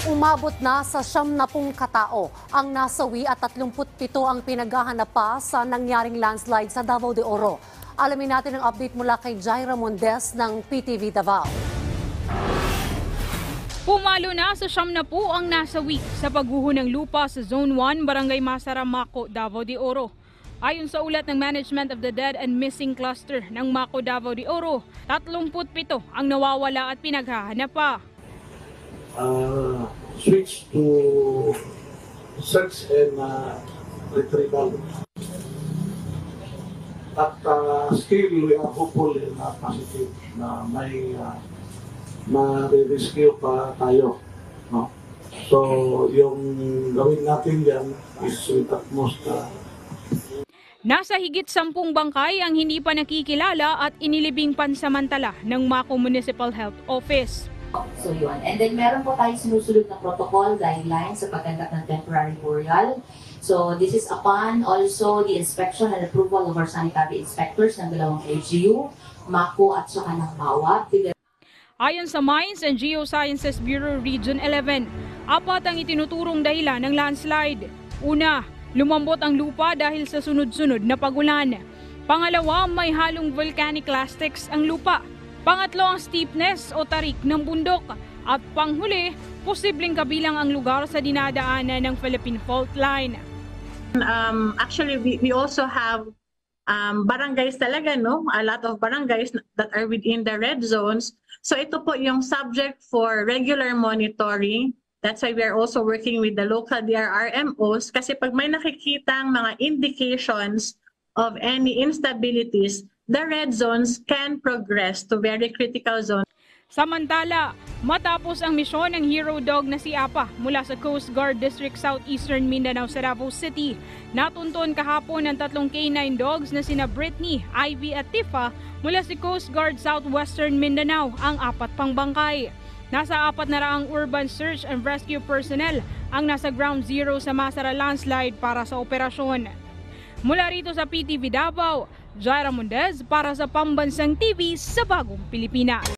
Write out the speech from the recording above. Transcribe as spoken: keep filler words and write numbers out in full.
Umabot na sa siyam na pung katao ang nasawi at tatlumpu't pito ang pinaghahanap pa sa nangyaring landslide sa Davao de Oro. Alamin natin ang update mula kay Jaira Mondes ng P T V Davao. Pumalo na sa siyam na po ang nasawi sa pagguho ng lupa sa Zone one, Barangay Masara, Maco, Davao de Oro. Ayon sa ulat ng Management of the Dead and Missing Cluster ng Maco, Davao de Oro, tatlumpu't pito ang nawawala at pinaghahanap pa. Uh, switch to search and uh, retrieval. At uh, still we are hopeful and uh, positive na may uh, ma-rescue pa tayo. No? So yung gawin natin yan is with utmost uh, Nasa higit sampung bangkay ang hindi pa nakikilala at inilibing pansamantala ng Maco Municipal Health Office. So yun. And then meron po tayong sinusunod na protocol, guidelines sa paggandak ng temporary burial. So this is upon also the inspection and approval of our sanitary inspectors ng dalawang L G U, Maco at saka ng MAWA. Ayon sa Mines and Geosciences Bureau Region eleven, apat ang itinuturong dahilan ng landslide. Una, lumambot ang lupa dahil sa sunod-sunod na pagulan. Pangalawa, may halong volcanic lastics ang lupa. Pangatlo, ang steepness o tarik ng bundok. At panghuli, posibleng kabilang ang lugar sa dinadaanan ng Philippine Fault Line. Um, actually, we, we also have um, barangays talaga, no? A lot of barangays that are within the red zones. So ito po yung subject for regular monitoring. That's why we are also working with the local D R R M Os kasi pag may nakikitang mga indications of any instabilities, the red zones can progress to very critical zones. Samantala, matapos ang misyon ng hero dog na si Apa mula sa Coast Guard District Southeastern Mindanao sa Davao City, natunton kahapon ng tatlong K nine dogs na sina Brittany, Ivy at Tifa mula si Coast Guard Southwestern Mindanao ang apat pang bangkay. Nasa apat na raang urban search and rescue personnel ang nasa ground zero sa Masara landslide para sa operasyon. Mula rito sa P T V Davao, Jaira Mondes para sa Pambansang T V sa Bagong Pilipinas.